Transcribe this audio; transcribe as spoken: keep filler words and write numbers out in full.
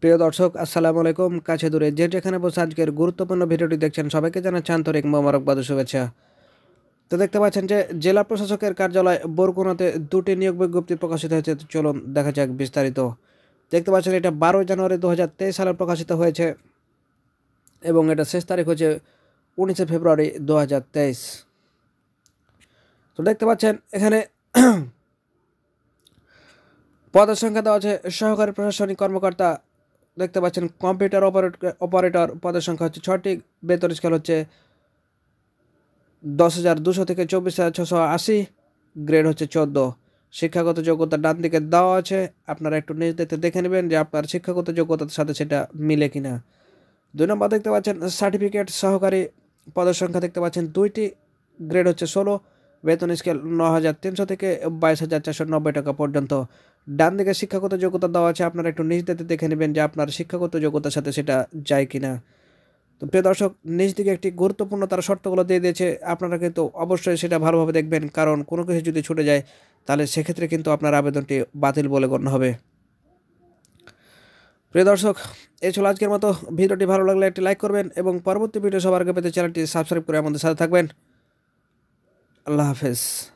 প্রিয় দর্শক আসসালামু আলাইকুম। কাছে দূরে যে যেখানে বসে আজকের গুরুত্বপূর্ণ ভিডিওটি দেখছেন সবাইকে জানাচ্ছি আন্তরিক মোবারকবাদ ও শুভেচ্ছা। তো দেখতে পাচ্ছেন যে জেলা প্রশাসকের কার্যালয় বরগুনাতে দুটি নিয়োগ বিজ্ঞপ্তি প্রকাশিত হয়েছে। তো চলুন দেখা যাক বিস্তারিত। দেখতে পাচ্ছেন এটা বারোই জানুয়ারি দু হাজার তেইশ সালে প্রকাশিত হয়েছে এবং এটা শেষ তারিখ হচ্ছে উনিশে ফেব্রুয়ারি দু হাজার তেইশ। তো দেখতে পাচ্ছেন এখানে পদের সংখ্যা দেওয়া আছে সহকারী প্রশাসনিক কর্মকর্তা। দেখতে পাচ্ছেন কম্পিউটার অপারেটর পদের সংখ্যা হচ্ছে ছয়টি, বেতন স্কেল হচ্ছে দশ হাজার দুশো থেকে চব্বিশ হাজার ছশো আশি, গ্রেড হচ্ছে চোদ্দো। শিক্ষাগত যোগ্যতা ডান দিকে দেওয়া আছে, আপনারা একটু নিজ দেখতে দেখে নেবেন যে আপনার শিক্ষাগত যোগ্যতার সাথে সেটা মিলে কিনা। দুই নম্বর দেখতে পাচ্ছেন সার্টিফিকেট সহকারী পদের সংখ্যা দেখতে পাচ্ছেন দুইটি, গ্রেড হচ্ছে ষোলো, বেতন স্কেল ন হাজার তিনশো থেকে বাইশ হাজার চারশো নব্বই টাকা পর্যন্ত। ডান দিকে শিক্ষাগত যোগ্যতা দেওয়া আছে, আপনারা একটু নিজ দিতে দেখে নেবেন যে আপনার শিক্ষাগত যোগ্যতার সাথে সেটা যায় কিনা। তো প্রিয় দর্শক, নিজ দিকে একটি গুরুত্বপূর্ণ তারা শর্তগুলো দিয়ে দিয়েছে, আপনারা কিন্তু অবশ্যই সেটা ভালোভাবে দেখবেন, কারণ কোনো কিছু যদি ছুটে যায় তাহলে সেক্ষেত্রে কিন্তু আপনার আবেদনটি বাতিল বলে গণ্য হবে। প্রিয় দর্শক, এই ছিল আজকের মতো। ভিডিওটি ভালো লাগলে একটি লাইক করবেন এবং পরবর্তী ভিডিও সবার আগে পেতে চ্যানেলটি সাবস্ক্রাইব করে আমাদের সাথে থাকবেন। আল্লাহ হাফেজ।